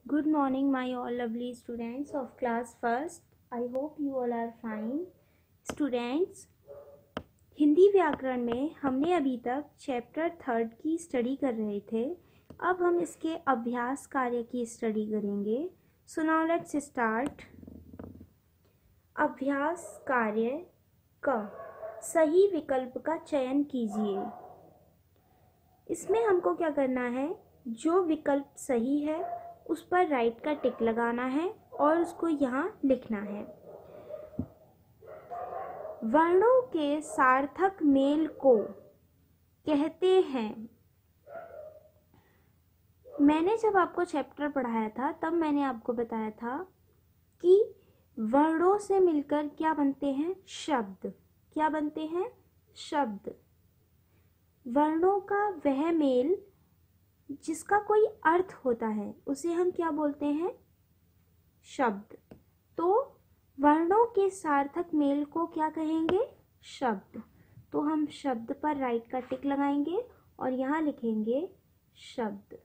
Good morning, my all lovely students of class first. I hope you all are fine. Students, Hindi व्याकरण में हमने अभी तक chapter 3 की स्टडी कर रहे थे. अब हम इसके अभ्यास कार्य की स्टडी करेंगे. So now let's start. अभ्यास कार्य क. सही विकल्प का चयन कीजिए. इसमें हमको क्या करना है, जो विकल्प सही है उस पर राइट का टिक लगाना है और उसको यहाँ लिखना है. वर्णों के सार्थक मेल को कहते हैं. मैंने जब आपको चैप्टर पढ़ाया था तब मैंने आपको बताया था कि वर्णों से मिलकर क्या बनते हैं, शब्द. क्या बनते हैं, शब्द. वर्णों का वह मेल जिसका कोई अर्थ होता है उसे हम क्या बोलते हैं, शब्द. तो वर्णों के सार्थक मेल को क्या कहेंगे, शब्द. तो हम शब्द पर राइट का टिक लगाएंगे और यहाँ लिखेंगे शब्द.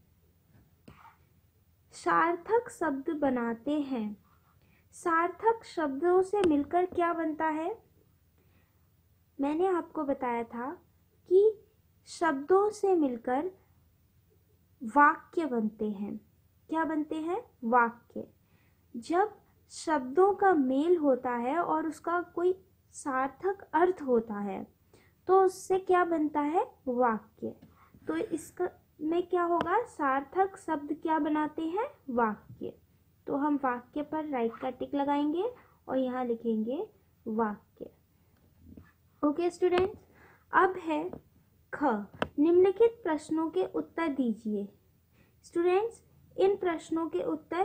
सार्थक शब्द बनाते हैं. सार्थक शब्दों से मिलकर क्या बनता है, मैंने आपको बताया था कि शब्दों से मिलकर वाक्य बनते हैं. क्या बनते हैं, वाक्य. जब शब्दों का मेल होता है और उसका कोई सार्थक अर्थ होता है तो उससे क्या बनता है, वाक्य. तो इसका में क्या होगा, सार्थक शब्द क्या बनाते हैं, वाक्य. तो हम वाक्य पर राइट का टिक लगाएंगे और यहाँ लिखेंगे वाक्य. ओके स्टूडेंट्स, अब है ख. निम्नलिखित प्रश्नों के उत्तर दीजिए. स्टूडेंट्स, इन प्रश्नों के उत्तर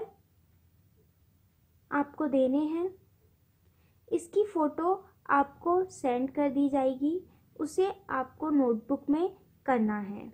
आपको देने हैं. इसकी फोटो आपको सेंड कर दी जाएगी. उसे आपको नोटबुक में करना है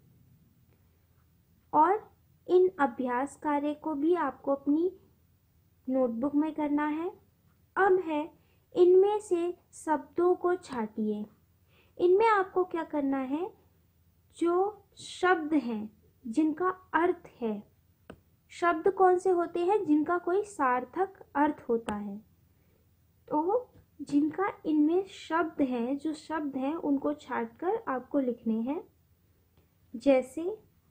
और इन अभ्यास कार्य को भी आपको अपनी नोटबुक में करना है. अब है, इनमें से शब्दों को छांटिए. इनमें आपको क्या करना है, जो शब्द हैं जिनका अर्थ है. शब्द कौन से होते हैं, जिनका कोई सार्थक अर्थ होता है. तो जिनका इनमें शब्द हैं, जो शब्द हैं उनको छांटकर आपको लिखने हैं. जैसे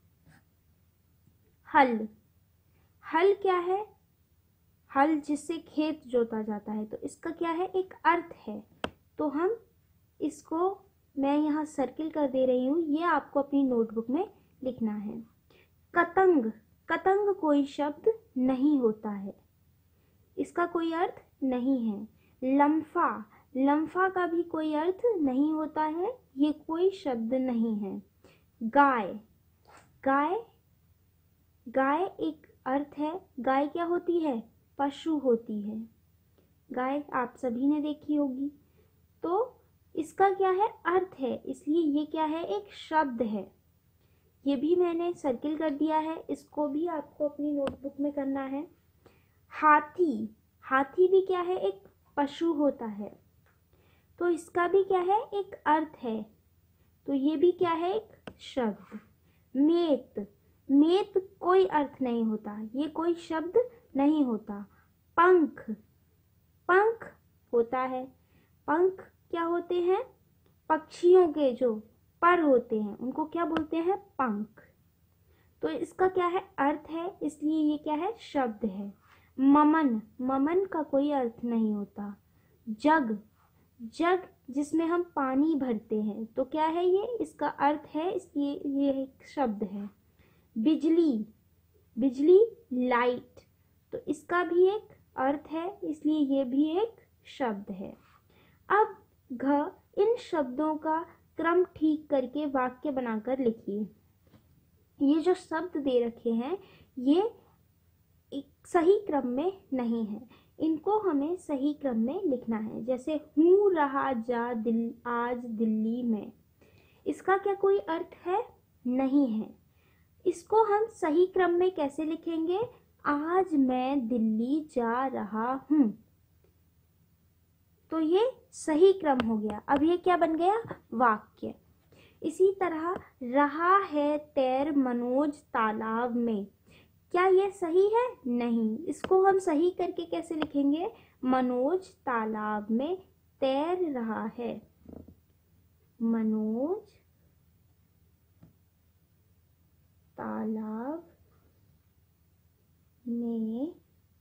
हल. हल क्या है, हल जिससे खेत जोता जाता है. तो इसका क्या है, एक अर्थ है. तो हम इसको, मैं यहाँ सर्किल कर दे रही हूँ, ये आपको अपनी नोटबुक में लिखना है. कतंग. कतंग कोई शब्द नहीं होता है, इसका कोई अर्थ नहीं है. लम्फा. लम्फा का भी कोई अर्थ नहीं होता है, ये कोई शब्द नहीं है. गाय. गाय. गाय एक अर्थ है. गाय क्या होती है, पशु होती है. गाय आप सभी ने देखी होगी. तो इसका क्या है, अर्थ है, इसलिए ये क्या है, एक शब्द है. ये भी मैंने सर्किल कर दिया है, इसको भी आपको अपनी नोटबुक में करना है. हाथी. हाथी भी क्या है, एक पशु होता है. तो इसका भी क्या है, एक अर्थ है. तो ये भी क्या है, एक शब्द. मेत. मेत कोई अर्थ नहीं होता, ये कोई शब्द नहीं होता. पंख. पंख होता है. पंख क्या होते हैं, पक्षियों के जो पर होते हैं उनको क्या बोलते हैं, पंख. तो इसका क्या है, अर्थ है, इसलिए ये क्या है, शब्द है. ममन. ममन का कोई अर्थ नहीं होता. जग. जग जिसमें हम पानी भरते हैं, तो क्या है ये, इसका अर्थ है, इसलिए ये एक शब्द है. बिजली. बिजली लाइट. तो इसका भी एक अर्थ है, इसलिए ये भी एक शब्द है. अब घ. इन शब्दों का क्रम ठीक करके वाक्य बनाकर लिखिए. ये जो शब्द दे रखे हैं ये एक सही क्रम में नहीं है, इनको हमें सही क्रम में लिखना है. जैसे हूँ रहा जा आज दिल्ली में. इसका क्या कोई अर्थ है, नहीं है. इसको हम सही क्रम में कैसे लिखेंगे, आज मैं दिल्ली जा रहा हूँ. तो ये सही क्रम हो गया. अब ये क्या बन गया, वाक्य. इसी तरह रहा है तैर मनोज तालाब में. क्या ये सही है? नहीं। इसको हम सही करके कैसे लिखेंगे? मनोज तालाब में तैर रहा है। मनोज तालाब में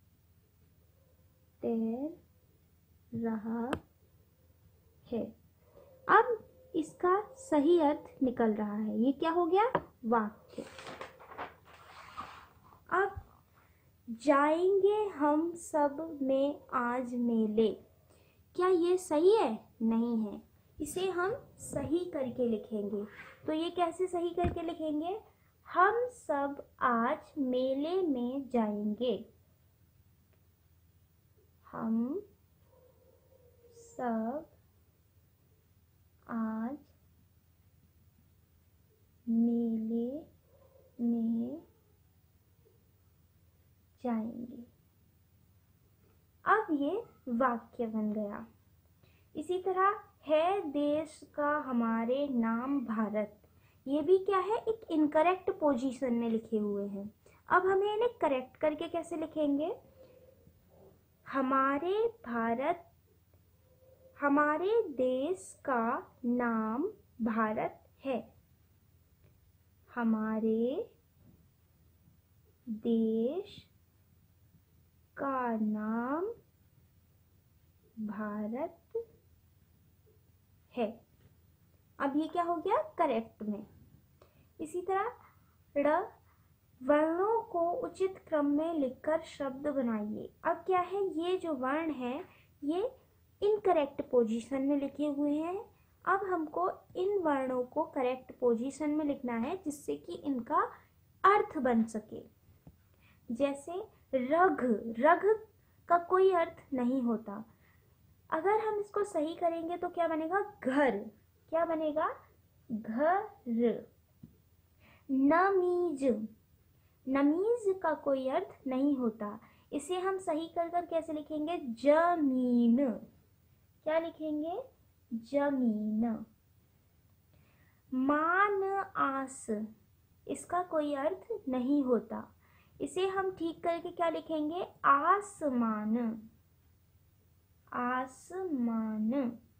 तैर रहा है। अब इसका सही अर्थ निकल रहा है। ये क्या हो गया? वाक्य। अब जाएंगे हम सब में आज मेले, क्या ये सही है? नहीं है। इसे हम सही करके लिखेंगे। तो ये कैसे सही करके लिखेंगे? हम सब आज मेले में जाएंगे। हम सब आज मेले में जाएंगे। अब ये वाक्य बन गया। इसी तरह है देश का हमारे नाम भारत, ये भी क्या है? एक इनकरेक्ट पोजीशन में लिखे हुए हैं। अब हमें इन्हें करेक्ट करके कैसे लिखेंगे? हमारे भारत, हमारे देश का नाम भारत है। हमारे देश का नाम भारत है। अब ये क्या हो गया? करेक्ट में। इसी तरह ड़, वर्णों को उचित क्रम में लिखकर शब्द बनाइए। अब क्या है? ये जो वर्ण है ये इनकरेक्ट पोजीशन में लिखे हुए हैं। अब हमको इन वर्णों को करेक्ट पोजीशन में लिखना है जिससे कि इनका अर्थ बन सके। जैसे रघ, रघ का कोई अर्थ नहीं होता। अगर हम इसको सही करेंगे तो क्या बनेगा? घर। क्या बनेगा? घर। नमीज, नमीज का कोई अर्थ नहीं होता। इसे हम सही कर कर कैसे लिखेंगे? जमीन। क्या लिखेंगे? जमीन। मान आस, इसका कोई अर्थ नहीं होता। इसे हम ठीक करके क्या लिखेंगे? आसमान। आसमान।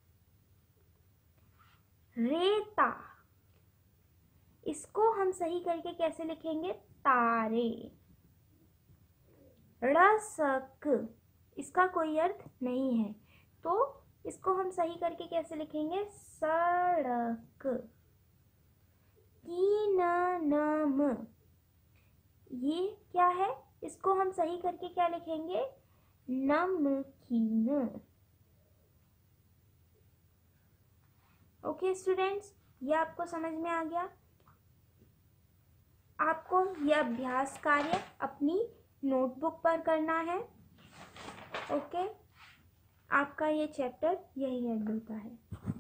रेता, इसको हम सही करके कैसे लिखेंगे? तारे। रसक, इसका कोई अर्थ नहीं है तो इसको हम सही करके कैसे लिखेंगे? सड़क। कीननम, ये क्या है? इसको हम सही करके क्या लिखेंगे? नमकीन। ओके स्टूडेंट्स, ये आपको समझ में आ गया। आपको यह अभ्यास कार्य अपनी नोटबुक पर करना है। ओके, आपका ये चैप्टर यही एंड होता है।